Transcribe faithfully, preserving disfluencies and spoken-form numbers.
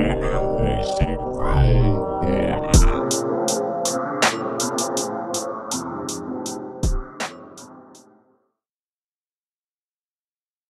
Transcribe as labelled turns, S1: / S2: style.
S1: N O M O N E T I Z A T I O N.